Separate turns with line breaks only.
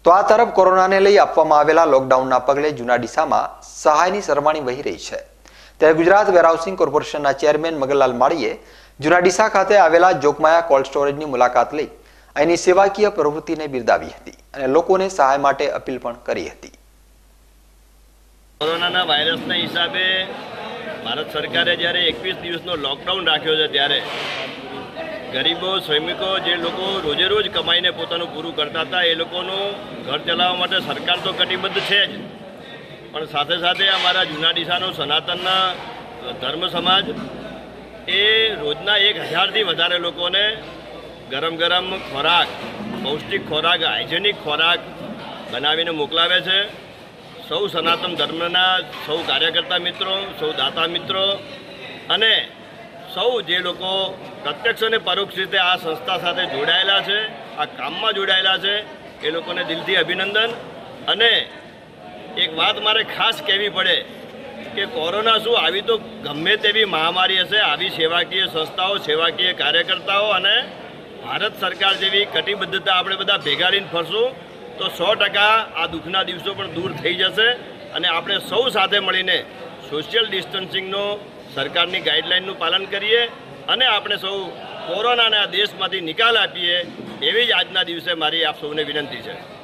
તો આ તરફ કોરોનાને લઈ આપવામાં આવેલા લોકડાઉનના પગલે જૂના ડીસામાં સહાયની સરવાણી વહી રહી છે। ત્યારે ગુજરાત વેરહાઉસિંગ કોર્પોરેશનના ચેરમેન મગનલાલ માળીએ જૂના ડીસા ખાતે આવેલા જોગમાયા કોલ્ડ સ્ટોરેજની મુલાકાત લઈ અહીંની સેવાકીય પ્રવૃત્તિને બિરદાવી હતી અને લોકોને સહાય માટે અપીલ પણ કરી હતી।
કોરોનાના વાયરસના હિસાબે ભારત સરકારે જ્યારે 21 દિવસનો લોકડાઉન રાખ્યો છે ત્યારે ગરીબો શ્રમિકો જે લોકો રોજે રોજ કમાઈને પોતાનું પૂરું કરતા હતા એ લોકોનું ઘર ચલાવવા માટે સરકાર તો કટિબદ્ધ છે જ, પણ સાથે સાથે અમારા જૂના ડીસાનો સનાતનના ધર્મ સમાજ એ રોજના 1000થી વધારે લોકોને ગરમ ગરમ ખોરાક, પૌષ્ટિક ખોરાક, હાઇજેનિક ખોરાક બનાવીને મોકલાવે છે। સૌ સનાતન ધર્મના સૌ કાર્યકર્તા મિત્રો, સૌ દાતા મિત્રો અને સૌ જે લોકો પ્રત્યક્ષ અને પરોક્ષ રીતે આ સંસ્થા સાથે જોડાયેલા છે, આ કામમાં જોડાયેલા છે, એ લોકોને દિલથી અભિનંદન। અને એક વાત મારે ખાસ કહેવી પડે કે કોરોના શું, આવી તો ગમે તેવી મહામારી હશે, આવી સેવાકીય સંસ્થાઓ, સેવાકીય કાર્યકર્તાઓ અને ભારત સરકાર જેવી કટિબદ્ધતા આપણે બધા ભેગા રહીને ફરશું તો 100% આ દુઃખના દિવસો પણ દૂર થઈ જશે અને આપણે સૌ સાથે મળીને સોશિયલ ડિસ્ટન્સિંગનો સરકારની ગાઈડલાઇનનું પાલન કરીએ અને આપણે સૌ કોરોનાના દેશમાંથી નિકાલ આપીએ, એવી જ આજના દિવસે મારી આપ સૌને વિનંતી છે।